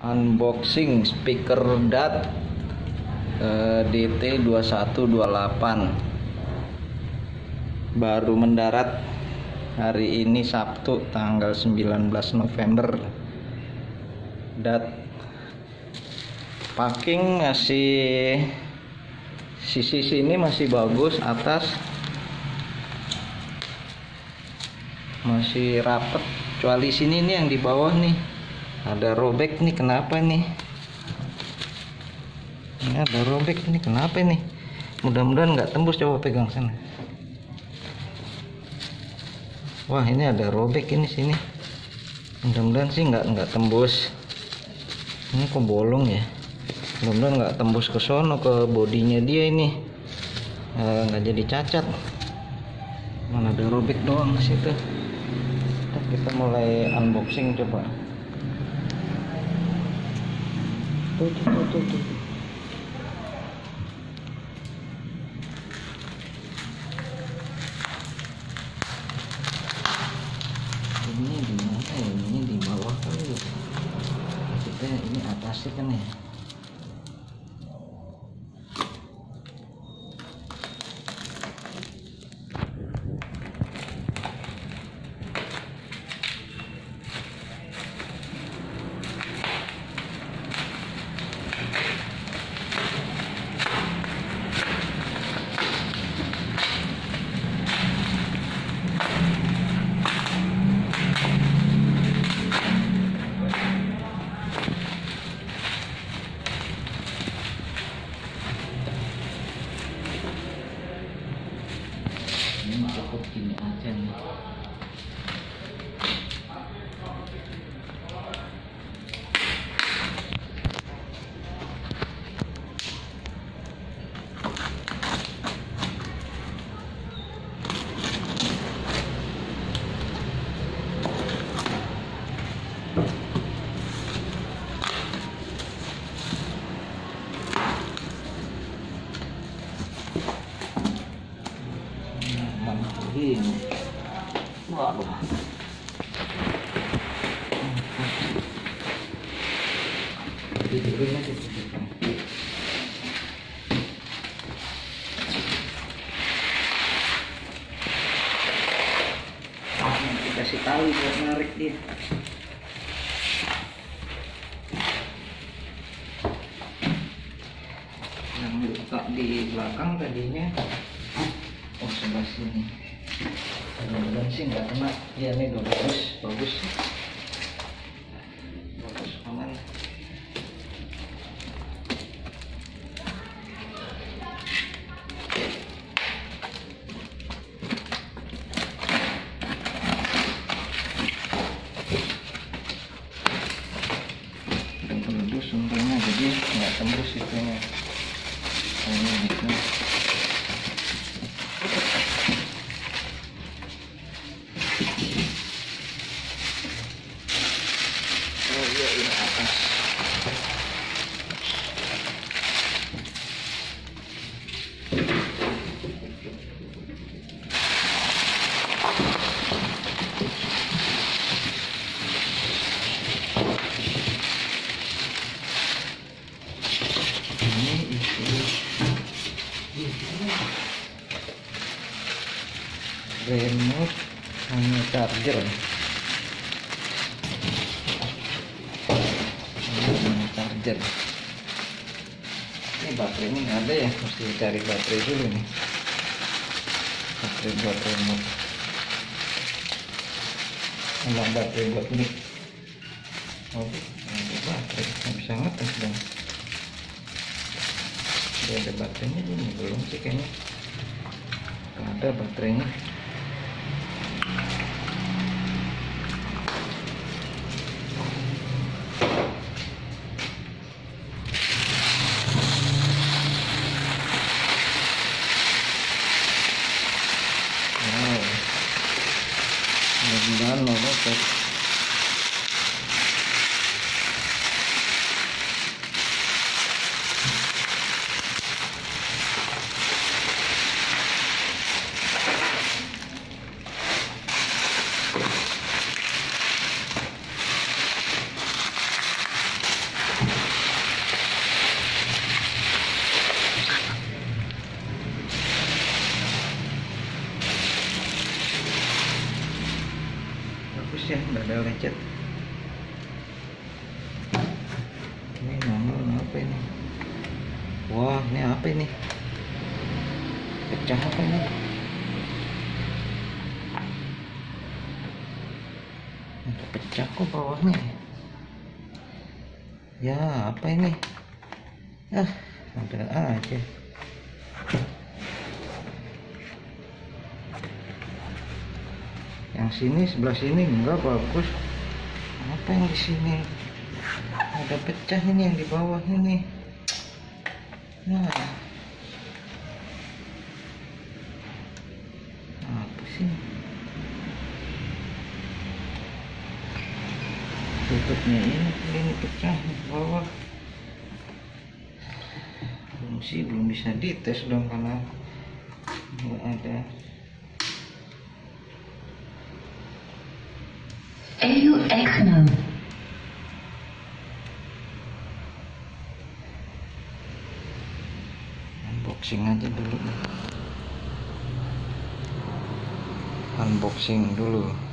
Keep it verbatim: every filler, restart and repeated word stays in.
Unboxing speaker D A T eh, D T dua satu dua delapan, baru mendarat hari ini Sabtu tanggal sembilan belas November. D A T packing masih sisi sini masih bagus, atas masih rapet, kecuali sini nih yang di bawah nih ada robek nih. Kenapa nih? Ini ada robek nih, kenapa nih? Mudah-mudahan nggak tembus, coba pegang sana. Wah, ini ada robek ini sini. Mudah-mudahan sih nggak nggak tembus. Ini kok bolong ya? Mudah-mudahan nggak tembus ke sono, ke bodinya dia ini. Nggak jadi cacat. Mana ada robek doang di situ. Kita mulai unboxing coba. Tuh, tuh, tuh, tuh. Ini di mana ya? Ini di bawah kali ya. Kita ini atasnya kan ya. Ini cukup gini aja nih. Ini, waduh, tidurnya sih dikasih tali buat narik dia. Yang letak di belakang tadinya, oh sebelah sini. Mudah-mudahan sih nggak kena. Ya ini udah bagus, bagus, bagus aman. Dan peledus untungnya, jadi nggak tembus itunya. Ini gitu. Remote hanya charger. Ini charger. Ini baterainya nggak ada ya, mesti cari baterai dulu nih. Baterai buat remote. Emang baterai buat mic. Oh, ada baterai. Nggak bisa ngetes dong. Dia ada baterainya ini belum sih kayaknya. Ada baterainya. Mudah-mudahan mau dapat. udah ada lecet. Ini nongol apa ini? Wah, ini apa ini? Pecah apa ini? Ada pecah kok bawahnya. Ya, apa ini? Ah, ada aja. Yang sini, sebelah sini enggak bagus. Apa yang di sini? Ada pecah ini yang di bawah ini. Nah, apa sih? Tutupnya ini, ini pecah di bawah. Belum sih, belum bisa dites dong karena nggak ada. A U X mode. Unboxing aja dulu. Unboxing dulu.